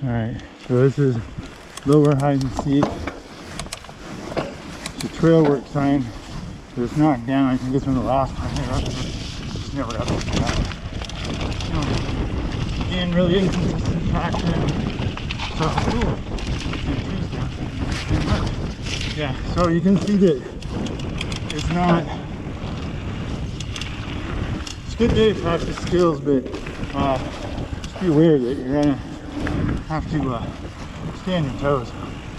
Alright, so this is lower hide and seek. It's a trail work sign. But it's knocked down. I think it's from the last time here. Just never got to look at that. Again, really inconsistent traction. So, ooh, yeah, so you can see that it's not, it's a good day to practice skills, but just be aware that you're gonna have to stay on your toes.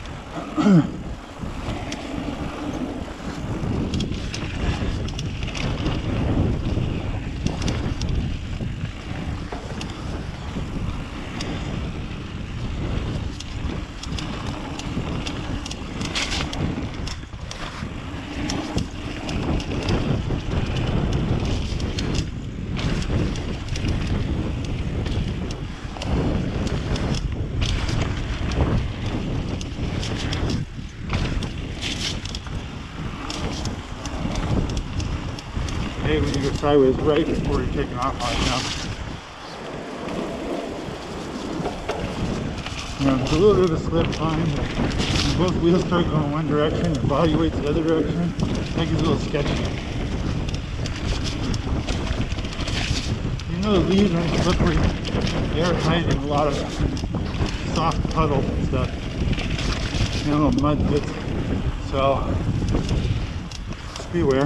When you go sideways right before you're taking off on it now. You know, there's a little bit of a slip line, but when both wheels start going one direction, your body weight's the other direction, that gets a little sketchy. You know the leaves are slippery, they're hiding a lot of soft puddles and stuff, and little mud pits, so just be aware.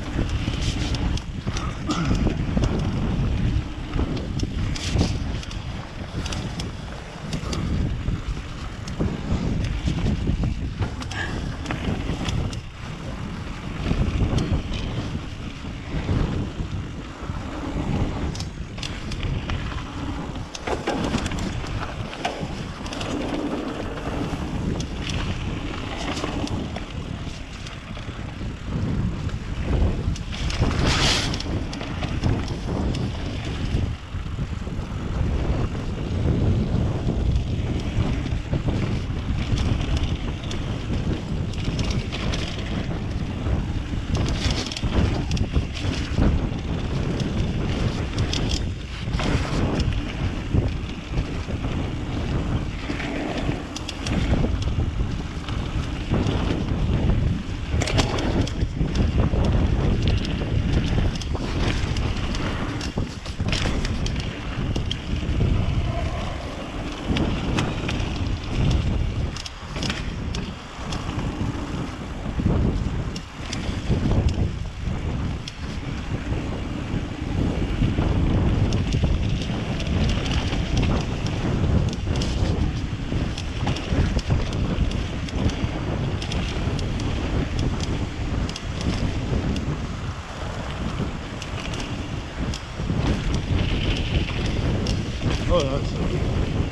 Oh, that's so good.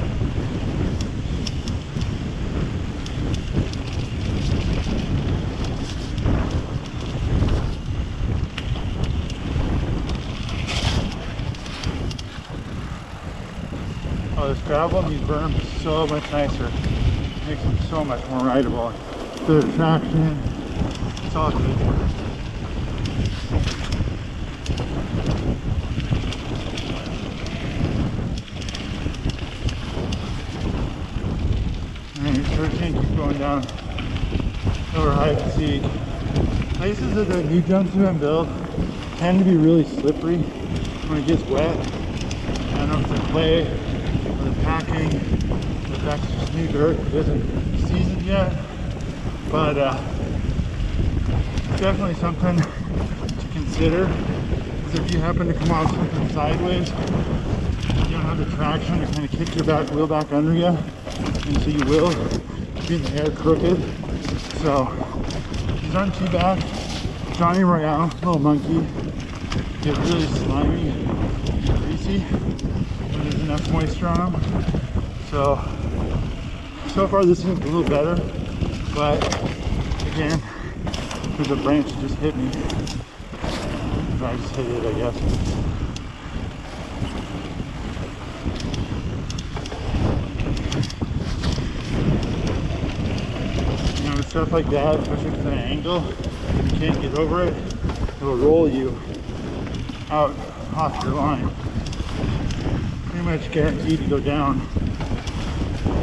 Oh, this gravel and these berms is so much nicer. It makes them so much more rideable. Better traction. It's all good. Can't keep going down lower hide and seek. Places that the new jumps have been built tend to be really slippery when it gets wet. I don't know if it's clay or the packing, if that's just new dirt that isn't seasoned yet, but it's definitely something to consider. Because if you happen to come off something sideways, you don't have the traction to kind of kick your back wheel back under you, and so you will be in the air crooked. So these aren't too bad. Johnny Royale, little monkey, get really slimy and greasy when there's enough moisture on them. So far this seems a little better, but again, there's a branch that just hit me. So I just hit it, I guess. Stuff like that, especially if it's at an angle, you can't get over it, it'll roll you out off your line. Pretty much guaranteed to go down.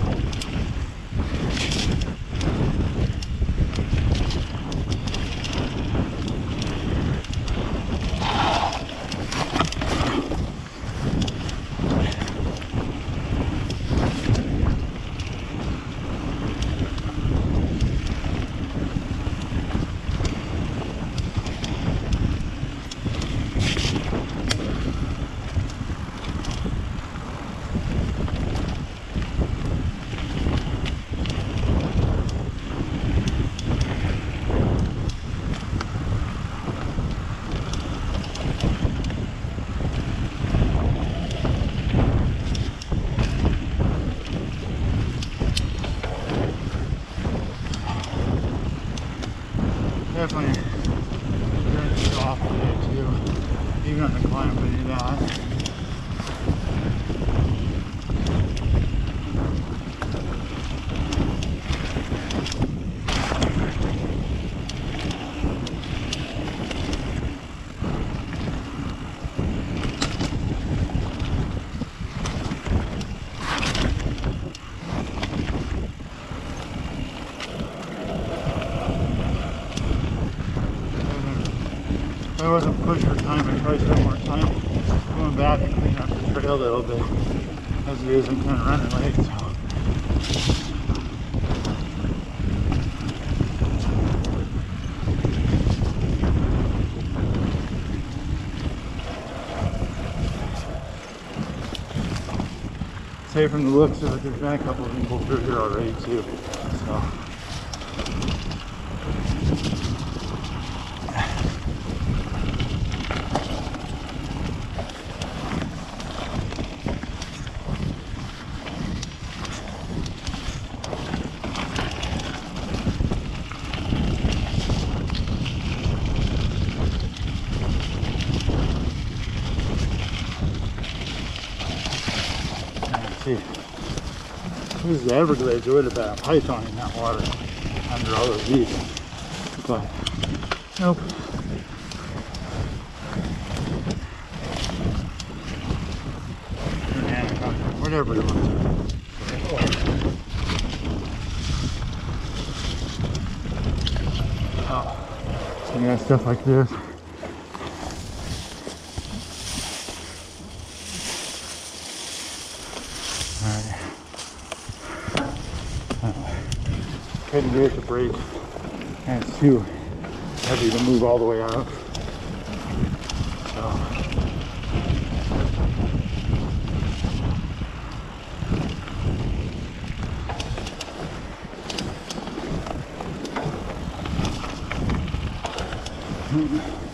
definitely very soft today too. Even on the climb, but do that. If I wasn't pushed for time, I'd probably spend more time going back and cleaning up the trail a little bit. As it is, I'm kind of running late, so. Say from the looks of it, there's been a couple of people through here already too, so. This is the Everglades. There would have been a python in that water under all those leaves. But nope. Whatever it was. Oh, so you got stuff like this. Couldn't do it to brake, and it's too heavy to move all the way out. So. Mm-hmm.